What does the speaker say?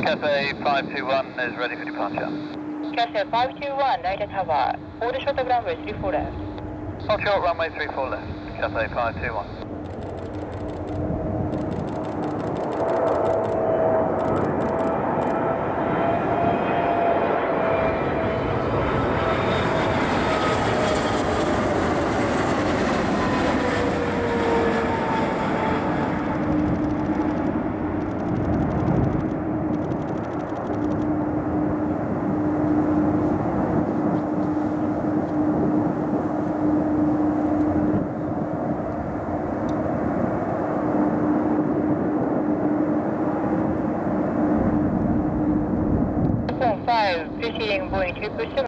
Cathay 521 is ready for departure. Cathay 521, Night Tower. Hold short of runway 34 left. Hold short runway 34 left. Cathay 521. Proceeding Boeing 777.